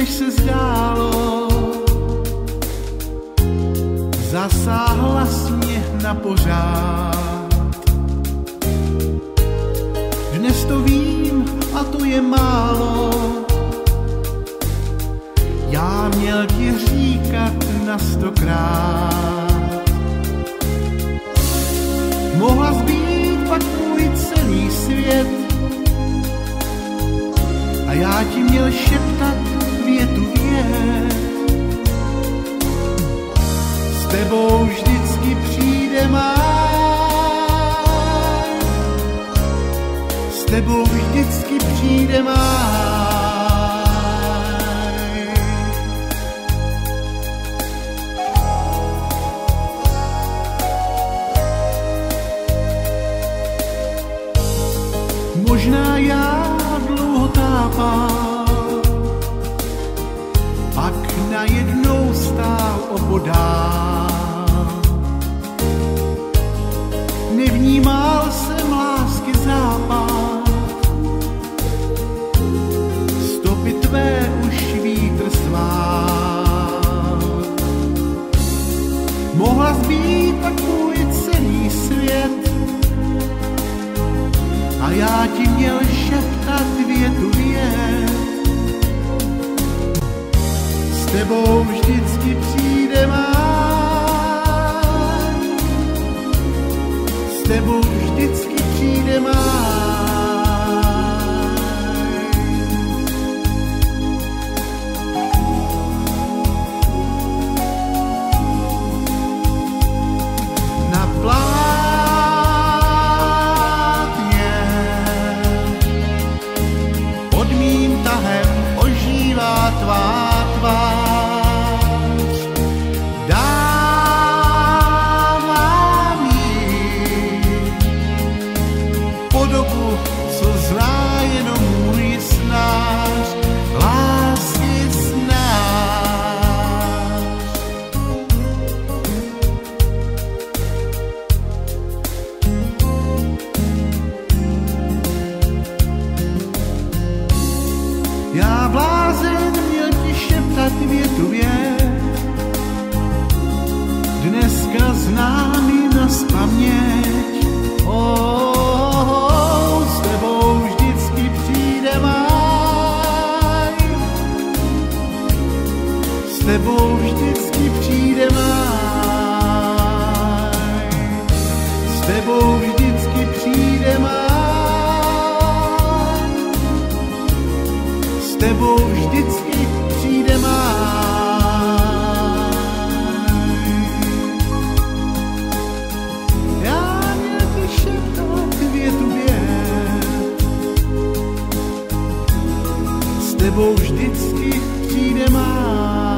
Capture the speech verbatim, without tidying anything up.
než se zdálo, zasáhla směh na pořád. Dnes to vím a to je málo, já měl ti říkat na stokrát. Mohla zbýt pak můj celý svět a já ti měl šeptat větu vět. S tebou vždycky přijde máj, s tebou vždycky přijde máj. Možná já dlouho tápal, pak najednou stál opodál. Nevnímal jsem lásky západ, stopy tvé už vítr svál. Mohla zbýt pak můj celý svět a já ti měl šeptat větu vět. S tebou vždycky přijde máj, s tebou vždycky přijde máj. Na plátně pod mým tahem ožívá tvá tvář. Dávám jí podobu, co zná jenom můj snář, lásky snář. Já blázen měl ti šeptat větu vět, dneska znám ji nazpaměť. Oh, oh, s tebou vždycky přijde máj, s tebou vždycky přijde máj, s tebou vždycky přijde máj, s tebou vždycky přijde máj. Já měl ti šeptat větu vět, s tebou vždycky přijde máj.